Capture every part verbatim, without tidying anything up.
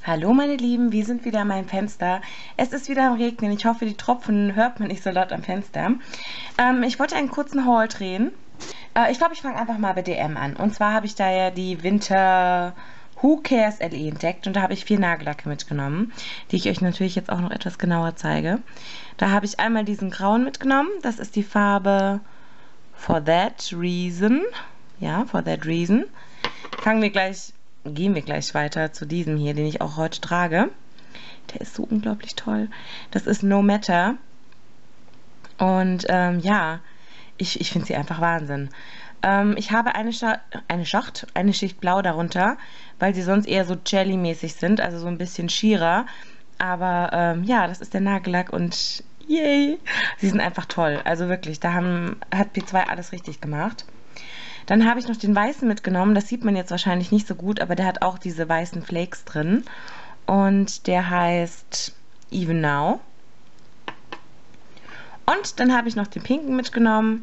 Hallo meine Lieben, wir sind wieder an meinem Fenster. Es ist wieder am Regnen. Ich hoffe, die Tropfen hört man nicht so laut am Fenster. Ähm, ich wollte einen kurzen Haul drehen. Äh, ich glaube, ich fange einfach mal bei D M an. Und zwar habe ich da ja die Winter Who Cares L E entdeckt. Und da habe ich vier Nagellacke mitgenommen, die ich euch natürlich jetzt auch noch etwas genauer zeige. Da habe ich einmal diesen grauen mitgenommen. Das ist die Farbe For That Reason. Ja, For That Reason. Fangen wir gleich... Gehen wir gleich weiter zu diesem hier, den ich auch heute trage. Der ist so unglaublich toll. Das ist No Matter. Und ähm, ja, ich, ich finde sie einfach Wahnsinn. Ähm, ich habe eine, Scha eine Schacht, eine Schicht Blau darunter, weil sie sonst eher so Jelly-mäßig sind, also so ein bisschen schierer. Aber ähm, ja, das ist der Nagellack und yay! Sie sind einfach toll. Also wirklich, da haben, hat P zwei alles richtig gemacht. Dann habe ich noch den weißen mitgenommen. Das sieht man jetzt wahrscheinlich nicht so gut, aber der hat auch diese weißen Flakes drin. Und der heißt Even Now. Und dann habe ich noch den pinken mitgenommen.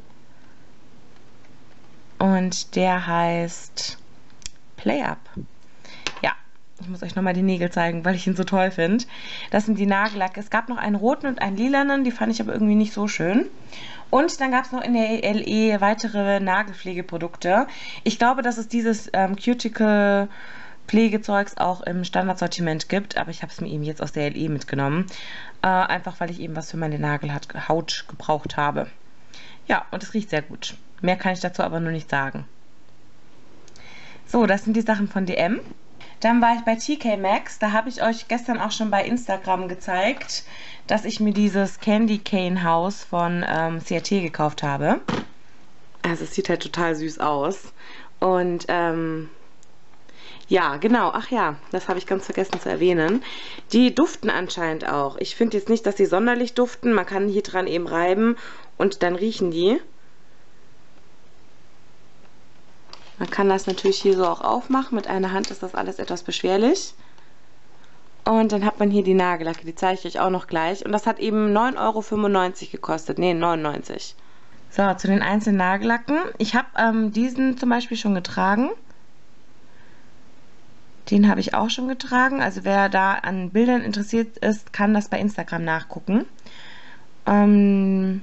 Und der heißt Play Up. Ja, ich muss euch nochmal die Nägel zeigen, weil ich ihn so toll finde. Das sind die Nagellacke. Es gab noch einen roten und einen lilanen, die fand ich aber irgendwie nicht so schön. Und dann gab es noch in der L E weitere Nagelpflegeprodukte. Ich glaube, dass es dieses ähm, Cuticle-Pflegezeugs auch im Standardsortiment gibt, aber ich habe es mir eben jetzt aus der L E mitgenommen. Äh, einfach, weil ich eben was für meine Nagelhaut gebraucht habe. Ja, und es riecht sehr gut. Mehr kann ich dazu aber nur nicht sagen. So, das sind die Sachen von D M. Dann war ich bei T K Maxx. Da habe ich euch gestern auch schon bei Instagram gezeigt, dass ich mir dieses Candy Cane Haus von ähm, C R T gekauft habe. Also es sieht halt total süß aus. Und ähm, ja, genau. Ach ja, das habe ich ganz vergessen zu erwähnen. Die duften anscheinend auch. Ich finde jetzt nicht, dass sie sonderlich duften. Man kann hier dran eben reiben und dann riechen die. Man kann das natürlich hier so auch aufmachen. Mit einer Hand ist das alles etwas beschwerlich. Und dann hat man hier die Nagellacke. Die zeige ich euch auch noch gleich. Und das hat eben neun Euro fünfundneunzig gekostet. Ne, neunundneunzig. So, zu den einzelnen Nagellacken. Ich habe ähm, diesen zum Beispiel schon getragen. Den habe ich auch schon getragen. Also wer da an Bildern interessiert ist, kann das bei Instagram nachgucken. Ähm...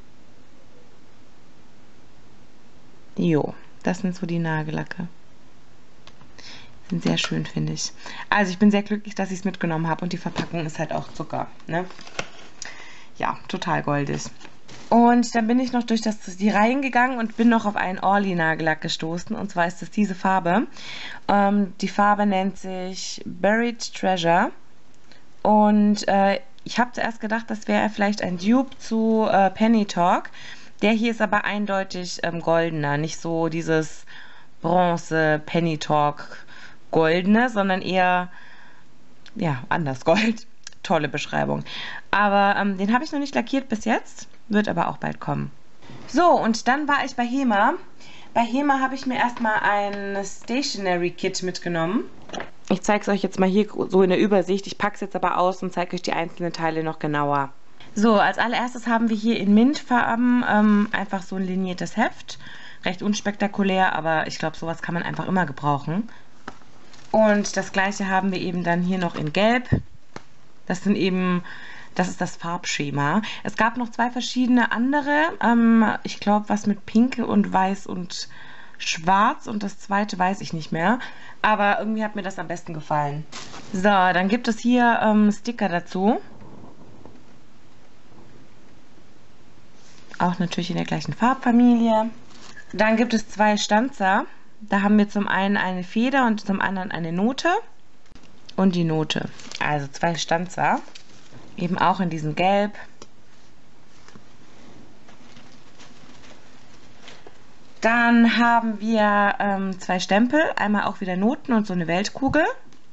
Jo. Das sind so die Nagellacke. Sind sehr schön, finde ich. Also ich bin sehr glücklich, dass ich es mitgenommen habe. Und die Verpackung ist halt auch Zucker. Ne? Ja, total goldig. Und dann bin ich noch durch das, die Reihen gegangen und bin noch auf einen Orly Nagellack gestoßen. Und zwar ist das diese Farbe. Ähm, die Farbe nennt sich Buried Treasure. Und äh, ich habe zuerst gedacht, das wäre vielleicht ein Dupe zu äh, Penny Talk. Der hier ist aber eindeutig ähm, goldener, nicht so dieses Bronze Penny Talk goldene, sondern eher, ja, anders Gold. Tolle Beschreibung. Aber ähm, den habe ich noch nicht lackiert bis jetzt, wird aber auch bald kommen. So, und dann war ich bei Hema. Bei Hema habe ich mir erstmal ein Stationery Kit mitgenommen. Ich zeige es euch jetzt mal hier so in der Übersicht. Ich packe es jetzt aber aus und zeige euch die einzelnen Teile noch genauer. So, als allererstes haben wir hier in Mintfarben ähm, einfach so ein liniertes Heft. Recht unspektakulär, aber ich glaube, sowas kann man einfach immer gebrauchen. Und das gleiche haben wir eben dann hier noch in Gelb. Das sind eben, das ist das Farbschema. Es gab noch zwei verschiedene andere. Ähm, ich glaube, was mit Pink und Weiß und Schwarz. Und das zweite weiß ich nicht mehr. Aber irgendwie hat mir das am besten gefallen. So, dann gibt es hier ähm, Sticker dazu. Auch natürlich in der gleichen Farbfamilie. Dann gibt es zwei Stanzer. Da haben wir zum einen eine Feder und zum anderen eine Note. Und die Note. Also zwei Stanzer. Eben auch in diesem Gelb. Dann haben wir ähm, zwei Stempel. Einmal auch wieder Noten und so eine Weltkugel.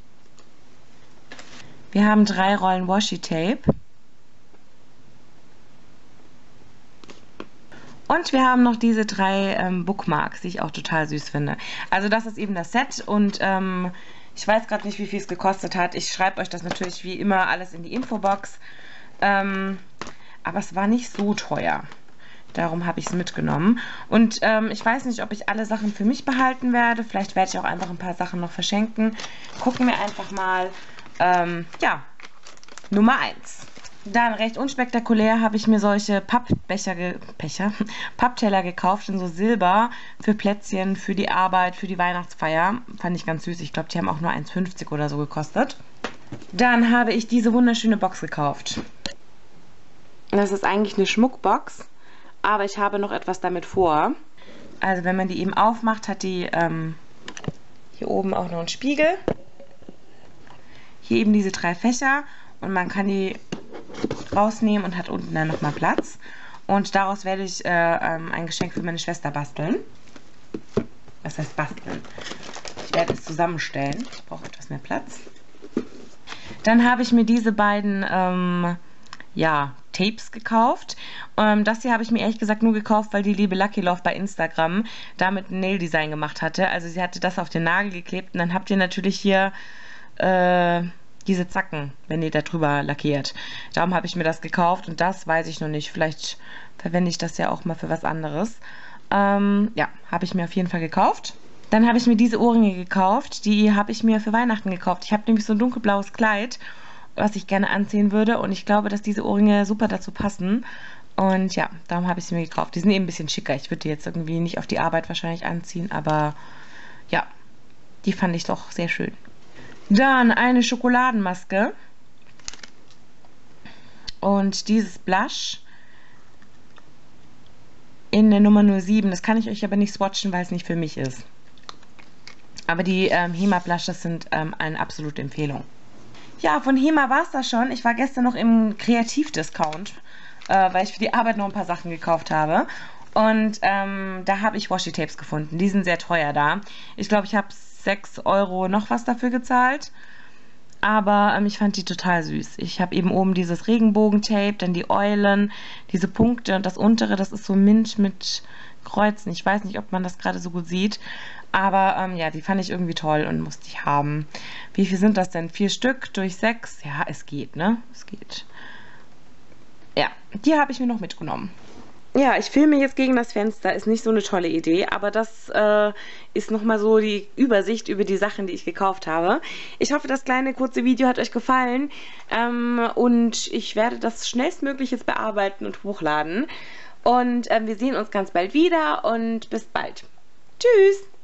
Wir haben drei Rollen Washi-Tape. Und wir haben noch diese drei ähm, Bookmarks, die ich auch total süß finde. Also das ist eben das Set und ähm, ich weiß gerade nicht, wie viel es gekostet hat. Ich schreibe euch das natürlich wie immer alles in die Infobox. Ähm, aber es war nicht so teuer. Darum habe ich es mitgenommen. Und ähm, ich weiß nicht, ob ich alle Sachen für mich behalten werde. Vielleicht werde ich auch einfach ein paar Sachen noch verschenken. Gucken wir einfach mal. Ähm, ja, Nummer eins. Dann recht unspektakulär habe ich mir solche Pappbecher, ge Becher, Pappteller gekauft in so Silber für Plätzchen, für die Arbeit, für die Weihnachtsfeier. Fand ich ganz süß. Ich glaube, die haben auch nur eins fünfzig oder so gekostet. Dann habe ich diese wunderschöne Box gekauft. Das ist eigentlich eine Schmuckbox, aber ich habe noch etwas damit vor. Also wenn man die eben aufmacht, hat die ähm, hier oben auch noch einen Spiegel. Hier eben diese drei Fächer und man kann die rausnehmen und hat unten dann nochmal Platz. Und daraus werde ich äh, ähm, ein Geschenk für meine Schwester basteln. Was heißt basteln? Ich werde es zusammenstellen. Ich brauche etwas mehr Platz. Dann habe ich mir diese beiden ähm, ja, Tapes gekauft. Ähm, das hier habe ich mir ehrlich gesagt nur gekauft, weil die liebe Lucky Love bei Instagram damit ein Nail-Design gemacht hatte. Also sie hatte das auf den Nagel geklebt und dann habt ihr natürlich hier äh, diese Zacken, wenn ihr da drüber lackiert. Darum habe ich mir das gekauft und das weiß ich noch nicht. Vielleicht verwende ich das ja auch mal für was anderes. Ähm, ja, habe ich mir auf jeden Fall gekauft. Dann habe ich mir diese Ohrringe gekauft. Die habe ich mir für Weihnachten gekauft. Ich habe nämlich so ein dunkelblaues Kleid, was ich gerne anziehen würde. Und ich glaube, dass diese Ohrringe super dazu passen. Und ja, darum habe ich sie mir gekauft. Die sind eben ein bisschen schicker. Ich würde die jetzt irgendwie nicht auf die Arbeit wahrscheinlich anziehen. Aber ja, die fand ich doch sehr schön. Dann eine Schokoladenmaske. Und dieses Blush in der Nummer null sieben. Das kann ich euch aber nicht swatchen, weil es nicht für mich ist. Aber die ähm, Hema Blushes sind ähm, eine absolute Empfehlung. Ja, von Hema war es das schon. Ich war gestern noch im Kreativdiscount, äh, weil ich für die Arbeit noch ein paar Sachen gekauft habe. Und ähm, da habe ich Washi-Tapes gefunden. Die sind sehr teuer da. Ich glaube, ich habe sechs Euro noch was dafür gezahlt. Aber ähm, ich fand die total süß. Ich habe eben oben dieses Regenbogentape, dann die Eulen, diese Punkte und das untere, das ist so Mint mit Kreuzen. Ich weiß nicht, ob man das gerade so gut sieht. Aber ähm, ja, die fand ich irgendwie toll und musste ich haben. Wie viel sind das denn? Vier Stück durch sechs? Ja, es geht, ne? Es geht. Ja, die habe ich mir noch mitgenommen. Ja, ich filme jetzt gegen das Fenster, ist nicht so eine tolle Idee, aber das äh, ist nochmal so die Übersicht über die Sachen, die ich gekauft habe. Ich hoffe, das kleine kurze Video hat euch gefallen ähm, und ich werde das schnellstmöglich jetzt bearbeiten und hochladen. Und ähm, wir sehen uns ganz bald wieder und bis bald. Tschüss!